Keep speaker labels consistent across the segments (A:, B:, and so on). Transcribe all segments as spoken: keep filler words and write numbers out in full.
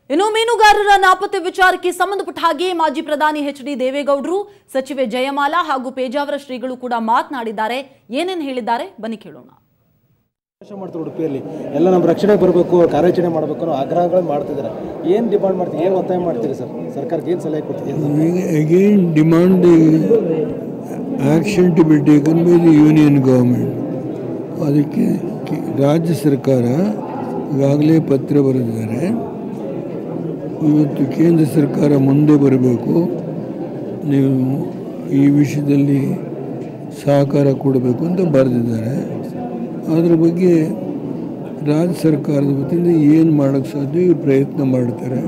A: ಇನ್ನು ಮೀನುಗಾರರ ನಾಪತ್ತೆ ವಿಚಾರಕ್ಕೆ ಸಂಬಂಧಪಟ್ಟ ಹಾಗೆ ಮಾಜಿ ಪ್ರಧಾನಿ ಎಚ್ ಡಿ ದೇವೇಗೌಡರು, ಸಚಿವೆ ಜಯಮಾಲಾ ಹಾಗೂ ಪೇಜಾವರ ಶ್ರೀಗಳು ಕೂಡ ಮಾತನಾಡಿದ್ದಾರೆ. ಏನೇನು ಹೇಳಿದ್ದಾರೆ ಬನ್ನಿ ಕೇಳೋಣ.
B: ಮಾಡ್ತಾರೆ ಉಡುಪಿಯಲ್ಲಿ ಎಲ್ಲ ನಮ್ಮ ರಕ್ಷಣೆ ಬರಬೇಕು, ಕಾರ್ಯಾಚರಣೆ ಮಾಡಬೇಕು ಅನ್ನೋ ಆಗ್ರಹಗಳು ಮಾಡ್ತಿದ್ದಾರೆ. ಏನು ಡಿಮಾಂಡ್ ಮಾಡ್ತೀವಿ, ಏನು ಒತ್ತಾಯ ಮಾಡ್ತೀರಿ ಸರ್? ಸರ್ಕಾರಕ್ಕೆ ಏನು ಸಲಹೆ ಕೊಡ್ತೀವಿ?
C: Again demand the action to be taken by the union government. ಅದಕ್ಕೆ ರಾಜ್ಯ ಸರ್ಕಾರ ಈಗಾಗಲೇ ಪತ್ರ ಬರೆದಿದ್ದಾರೆ. ಇವತ್ತು ಕೇಂದ್ರ ಸರ್ಕಾರ ಮುಂದೆ ಬರಬೇಕು, ನೀವು ಈ ವಿಷಯದಲ್ಲಿ ಸಹಕಾರ ಕೊಡಬೇಕು ಅಂತ ಬರೆದಿದ್ದಾರೆ. ಅದರ ಬಗ್ಗೆ ರಾಜ್ಯ ಸರ್ಕಾರದ ವತಿಯಿಂದ ಏನು ಮಾಡೋಕ್ಕೆ ಸಾಧ್ಯ ಇವರು ಪ್ರಯತ್ನ ಮಾಡ್ತಾರೆ.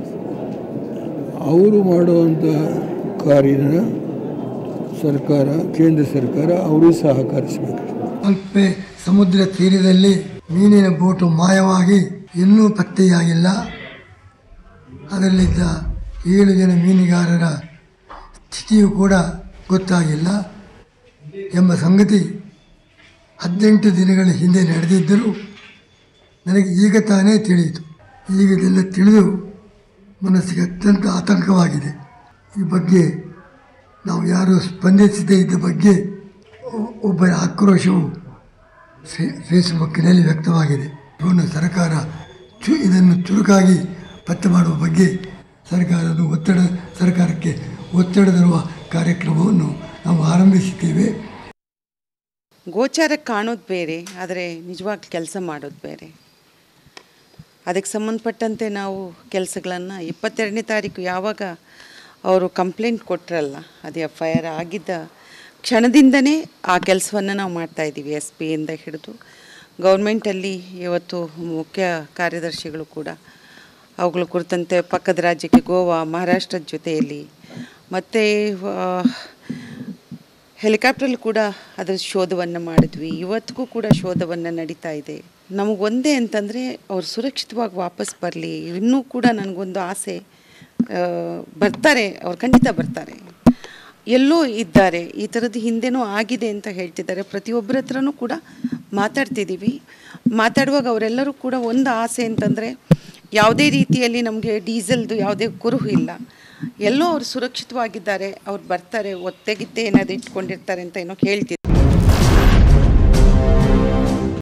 C: ಅವರು ಮಾಡುವಂಥ ಕಾರ್ಯನ ಸರ್ಕಾರ, ಕೇಂದ್ರ ಸರ್ಕಾರ ಅವರು ಸಹಕರಿಸಬೇಕು.
D: ಅಲ್ಪೆ ಸಮುದ್ರ ತೀರದಲ್ಲಿ ಮೀನಿನ ಬೋಟು ಮಾಯವಾಗಿ ಇನ್ನೂ ಪತ್ತೆಯಾಗಿಲ್ಲ. ಅದರಲ್ಲಿದ್ದ ಏಳು ಜನ ಮೀನುಗಾರರ ಸ್ಥಿತಿಯೂ ಕೂಡ ಗೊತ್ತಾಗಿಲ್ಲ ಎಂಬ ಸಂಗತಿ ಹದಿನೆಂಟು ದಿನಗಳ ಹಿಂದೆ ನಡೆದಿದ್ದರೂ ನನಗೆ ಈಗ ತಾನೇ ತಿಳಿಯಿತು. ಈಗ ಇದೆಲ್ಲ ತಿಳಿದು ಮನಸ್ಸಿಗೆ ಅತ್ಯಂತ ಆತಂಕವಾಗಿದೆ. ಈ ಬಗ್ಗೆ ನಾವು ಯಾರೂ ಸ್ಪಂದಿಸದೇ ಇದ್ದ ಬಗ್ಗೆ ಒಬ್ಬರ ಆಕ್ರೋಶವು ಫೇ ಫೇಸ್ಬುಕ್ಕಿನಲ್ಲಿ ವ್ಯಕ್ತವಾಗಿದೆ. ಇವನು ಸರ್ಕಾರ ಚು ಇದನ್ನು ಚುರುಕಾಗಿ ಪತ್ತೆ ಮಾಡುವ ಬಗ್ಗೆ ಸರ್ಕಾರದ ಒತ್ತಡ ಸರ್ಕಾರಕ್ಕೆ ಒತ್ತಡ ತರುವ ಕಾರ್ಯಕ್ರಮವನ್ನು ನಾವು ಆರಂಭಿಸಿದ್ದೇವೆ.
E: ಗೋಚಾರಕ್ಕೆ ಕಾಣೋದು ಬೇರೆ, ಆದರೆ ನಿಜವಾಗಿ ಕೆಲಸ ಮಾಡೋದು ಬೇರೆ. ಅದಕ್ಕೆ ಸಂಬಂಧಪಟ್ಟಂತೆ ನಾವು ಕೆಲಸಗಳನ್ನು ಇಪ್ಪತ್ತೆರಡನೇ ತಾರೀಕು ಯಾವಾಗ ಅವರು ಕಂಪ್ಲೇಂಟ್ ಕೊಟ್ಟರಲ್ಲ, ಅದು ಎಫ್ ಐ ಆರ್ ಆಗಿದ್ದ ಕ್ಷಣದಿಂದನೇ ಆ ಕೆಲಸವನ್ನು ನಾವು ಮಾಡ್ತಾಯಿದ್ದೀವಿ. ಎಸ್ ಪಿಯಿಂದ ಹಿಡಿದು ಗೌರ್ಮೆಂಟಲ್ಲಿ ಇವತ್ತು ಮುಖ್ಯ ಕಾರ್ಯದರ್ಶಿಗಳು ಕೂಡ ಅವುಗಳ ಕುರಿತಂತೆ ಪಕ್ಕದ ರಾಜ್ಯಕ್ಕೆ ಗೋವಾ, ಮಹಾರಾಷ್ಟ್ರದ ಜೊತೆಯಲ್ಲಿ ಮತ್ತು ಹೆಲಿಕಾಪ್ಟ್ರಲ್ಲಿ ಕೂಡ ಅದರ ಶೋಧವನ್ನು ಮಾಡಿದ್ವಿ. ಇವತ್ತಿಗೂ ಕೂಡ ಶೋಧವನ್ನು ನಡೀತಾ ಇದೆ. ನಮಗೊಂದೇ ಅಂತಂದರೆ ಅವ್ರು ಸುರಕ್ಷಿತವಾಗಿ ವಾಪಸ್ ಬರಲಿ. ಇನ್ನೂ ಕೂಡ ನನಗೊಂದು ಆಸೆ, ಬರ್ತಾರೆ, ಅವ್ರು ಖಂಡಿತ ಬರ್ತಾರೆ. ಎಲ್ಲೋ ಇದ್ದಾರೆ, ಈ ಥರದ್ದು ಹಿಂದೆನೂ ಆಗಿದೆ ಅಂತ ಹೇಳ್ತಿದ್ದಾರೆ. ಪ್ರತಿಯೊಬ್ಬರ ಹತ್ರನೂ ಕೂಡ ಮಾತಾಡ್ತಿದ್ದೀವಿ. ಮಾತಾಡುವಾಗ ಅವರೆಲ್ಲರೂ ಕೂಡ ಒಂದು ಆಸೆ ಅಂತಂದರೆ ಯಾವುದೇ ರೀತಿಯಲ್ಲಿ ನಮಗೆ ಡೀಸೆಲ್ದು ಯಾವುದೇ ಕುರುಹು ಇಲ್ಲ, ಎಲ್ಲೋ ಅವ್ರು ಸುರಕ್ಷಿತವಾಗಿದ್ದಾರೆ, ಅವ್ರು ಬರ್ತಾರೆ, ಒತ್ತೆಗಿತ್ತೆ ಏನಾದ್ರು ಇಟ್ಕೊಂಡಿರ್ತಾರೆ ಅಂತ ಏನೋ ಹೇಳ್ತಿದ್ದಾರೆ.